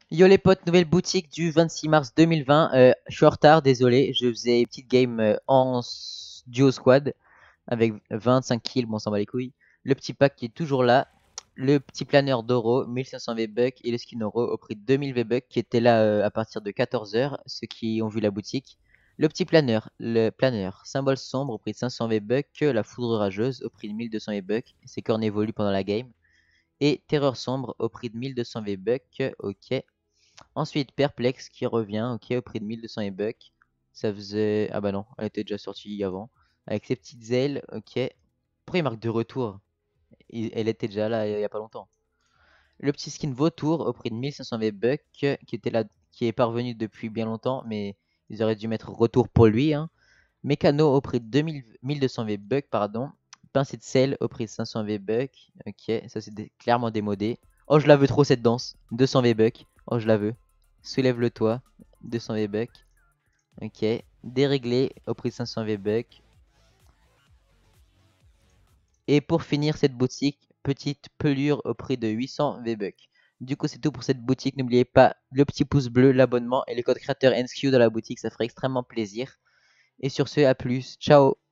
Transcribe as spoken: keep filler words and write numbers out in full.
Yo les potes, nouvelle boutique du vingt-six mars deux mille vingt. Euh, je suis en retard, désolé. Je faisais une petite game euh, en s- duo squad avec vingt-cinq kills, bon, on s'en bat les couilles. Le petit pack qui est toujours là. Le petit planeur d'oro, mille cinq cents V-Bucks et le skin oro au prix de deux mille V-Bucks qui était là euh, à partir de quatorze heures, ceux qui ont vu la boutique. Le petit planeur, le planeur, symbole sombre au prix de cinq cents V-Bucks, la foudre rageuse au prix de mille deux cents V-Bucks, ses cornes évoluent pendant la game. Et terreur sombre au prix de mille deux cents V-Bucks, ok. Ensuite, Perplex qui revient, ok, au prix de mille deux cents E-Bucks. Ça faisait. Ah bah non, elle était déjà sortie avant. Avec ses petites ailes, ok. Pourquoi il marque de retour? Il- Elle était déjà là il y a pas longtemps. Le petit skin Vautour au prix de mille cinq cents V-Bucks, qui était là, qui est parvenu depuis bien longtemps, mais ils auraient dû mettre retour pour lui, hein. Mécano au prix de deux mille, mille deux cents V-Bucks, pardon. Pincée de sel au prix de cinq cents V-Bucks. Ok, ça c'est dé- clairement démodé. Oh, je la veux trop cette danse. deux cents V-Bucks. Oh, je la veux. Soulève le toit. deux cents V-Bucks. Ok. Déréglé au prix de cinq cents V-Bucks. Et pour finir cette boutique, petite pelure au prix de huit cents V-Bucks. Du coup, c'est tout pour cette boutique. N'oubliez pas le petit pouce bleu, l'abonnement et le code créateur N S Q dans la boutique. Ça ferait extrêmement plaisir. Et sur ce, à plus. Ciao.